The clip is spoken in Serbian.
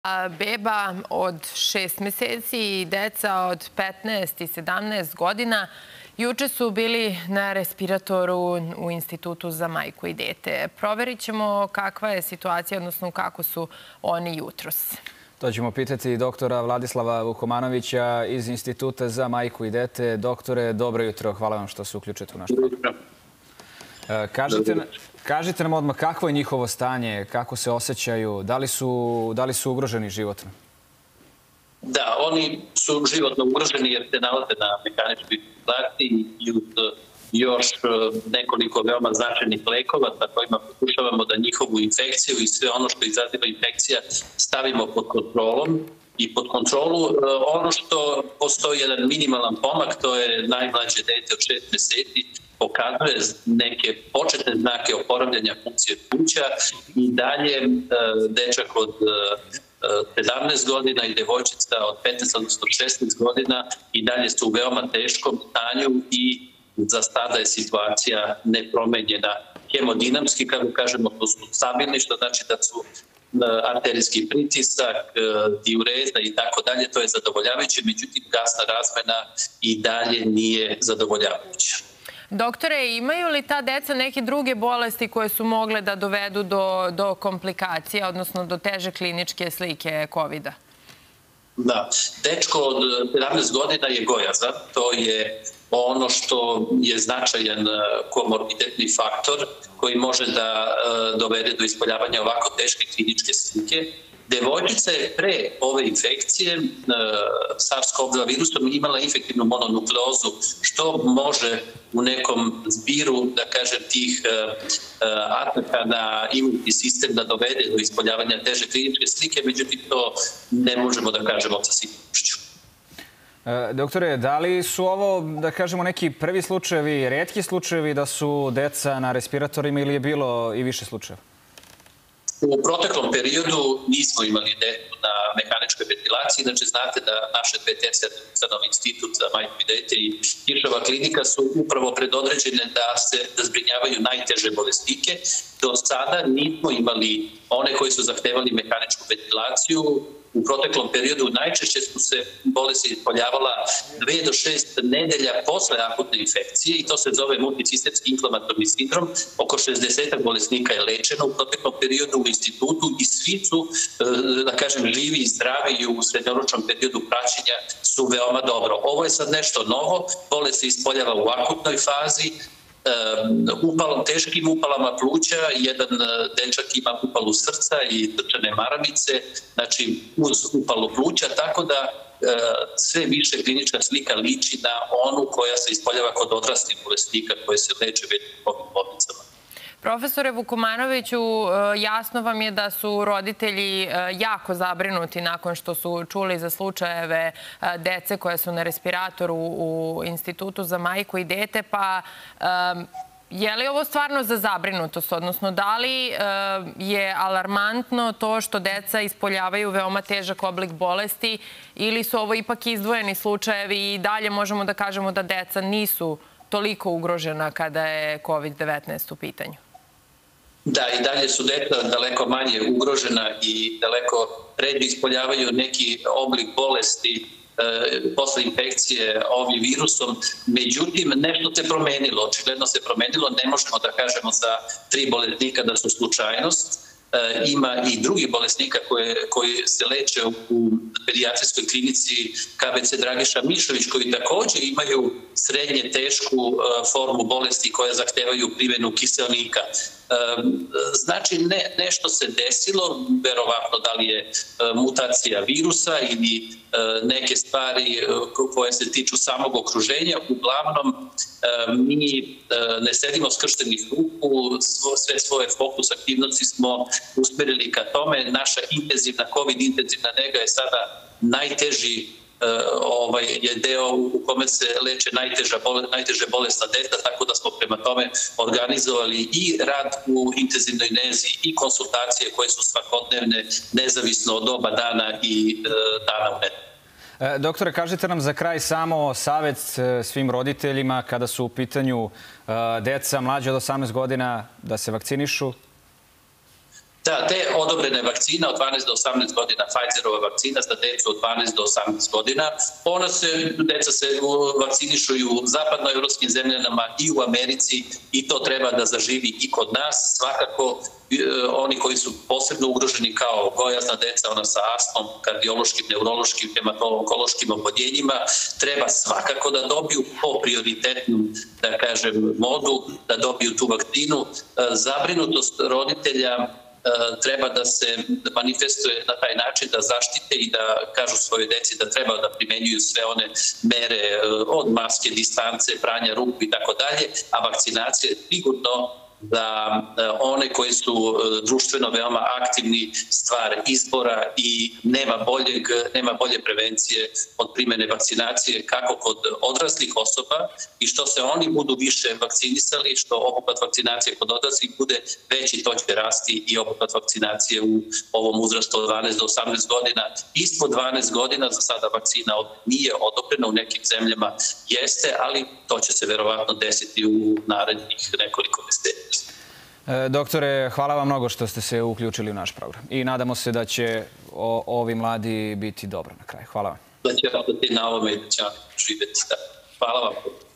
Beba od 6 meseci i deca od 15 i 17 godina juče su bili na respiratoru u Institutu za majku i dete. Proverit ćemo kakva je situacija, odnosno kako su oni jutros. To ćemo pitati doktora Vladislava Vukomanovića iz Instituta za majku i dete. Doktore, dobro jutro. Hvala vam što se uključujete u naš program. Kažite nam odmah kakvo je njihovo stanje, kako se osjećaju, da li su ugroženi životno? Da, oni su životno ugroženi jer se nalaze na mehaničkoj ventilaciji i uz još nekoliko veoma značajnih lekova sa kojima pokušavamo da njihovu infekciju i sve ono što izaziva infekcija stavimo pod kontrolom. I pod kontrolu ono što postoji jedan minimalan pomak, to je najmlađe dete od 6 meseci, pokazuje neke početne znake oporavljanja funkcije pluća i dalje dečak od 17 godina i devojčica od 15, odnosno 16 godina i dalje su u veoma teškom stanju i za sada je situacija nepromenjena. Hemodinamski, kako kažemo, to su stabilni, što znači da su arterijski pritisak, diureza i tako dalje, to je zadovoljavajuće, međutim gasna razmena i dalje nije zadovoljavajuća. Doktore, imaju li ta deca neke druge bolesti koje su mogle da dovedu do komplikacija, odnosno do teže kliničke slike COVID-a? Da, dečko od 17 godina je gojazan, to je ono što je značajan komorbiditetni faktor koji može da dovede do ispoljavanja ovako teške kliničke slike. Devojčica je pre ove infekcije SARS-CoV-2 virusom imala infektivnu mononukleozu, što može u nekom zbiru, da kažem, tih ataka na imunni sistem da dovede do ispoljavanja teže kliničke slike, međutim to ne možemo da kažemo sa sigurnošću. Doktore, da li su ovo, da kažemo, neki prvi slučajevi, retki slučajevi da su deca na respiratorima ili je bilo i više slučajeva? U proteklom periodu nismo imali decu na mehaničkoj ventilaciji. Znači, znate da naše dve tercijarni institut za majku i dete i Tiršova klinika su upravo predodređene da zbrinjavaju najteže bolesnike. Do sada nismo imali one koji su zahtevali mehaničku ventilaciju. U proteklom periodu najčešće su se bolesti ispoljavale 2 do 6 nedelja posle akutne infekcije i to se zove multisistemski inflamatorni sindrom. Oko 60 bolesnika je lečeno u proteklom periodu u institutu i svi su, da kažem, živi i zdravi i u srednjoročnom periodu praćenja su veoma dobro. Ovo je sad nešto novo, bolest se ispoljava u akutnoj fazi, teškim upalama pluća, jedan dečak ima upalu srca i srčane maramice, znači uz upalu pluća, tako da sve više klinička slika liči na onu koja se ispoljava kod odraslih bolesnika koje se leče već COVID bolnicama. Profesore Vukomanoviću, jasno vam je da su roditelji jako zabrinuti nakon što su čuli za slučajeve dece koje su na respiratoru u Institutu za majku i dete, pa je li ovo stvarno za zabrinutost, odnosno da li je alarmantno to što deca ispoljavaju veoma težak oblik bolesti ili su ovo ipak izdvojeni slučajevi i dalje možemo da kažemo da deca nisu toliko ugrožena kada je COVID-19 u pitanju? Da, i dalje su deca daleko manje ugrožena i daleko ređe ispoljavaju neki oblik bolesti posle infekcije ovim virusom. Međutim, nešto se promenilo, očigledno se promenilo, ne možemo da kažemo za 3 bolesnika da su slučajnost. Ima i drugih bolesnika koji se leče u pedijatrijskoj klinici KBC Dragiša Mišović, koji također imaju srednje tešku formu bolesti koja zahtevaju primjenu kiseonika. Znači, nešto se desilo, verovatno da li je mutacija virusa ili neke stvari koje se tiču samog okruženja. Uglavnom, mi ne sedimo skrštenih ruku, sve svoje fokus aktivnosti smo usmerili ka tome. Naša COVID intenzivna nega je sada najteži je deo u kome se leče najteže bolesna deca, tako da smo prema tome organizovali i rad u intenzivnoj nezi i konsultacije koje su svakodnevne, nezavisno od doba dana i dana u nedelju. Doktore, kažite nam za kraj samo savjet svim roditeljima kada su u pitanju deca mlađe od 18 godina da se vakcinišu. Da, te odobrene vakcina od 12 do 18 godina, Pfizerova vakcina za decu od 12 do 18 godina, deca se vakcinišu i u zapadnoevropskim zemljama i u Americi i to treba da zaživi i kod nas. Svakako, oni koji su posebno ugroženi kao gojazna deca, ona sa astmom, kardiološkim, neurološkim, hematološkim oboljenjima, treba svakako da dobiju po prioritetnom, da kažem, modu, da dobiju tu vakcinu. Zabrinutost roditelja treba da se manifestuje na taj način da zaštite i da kažu svojoj deci da treba da primenjuju sve one mere od maske, distance, pranja ruku i tako dalje, a vakcinacija je sigurno da one koji su društveno veoma aktivni stvar izbora i nema bolje prevencije od primene vakcinacije kako kod odraslih osoba i što se oni budu više vakcinisali, što obuhvat vakcinacije kod odraslih bude veći, to će rasti i obuhvat vakcinacije u ovom uzrastu od 12 do 18 godina. Ispod 12 godina za sada vakcina nije odobrena, u nekim zemljama jeste, ali to će se verovatno desiti u narednih nekoliko meseci. Doktore, hvala vam mnogo što ste se uključili u naš program i nadamo se da će ovi mladi biti dobro na kraju. Hvala vam. Da će raditi na ovome i da će živjeti. Hvala vam.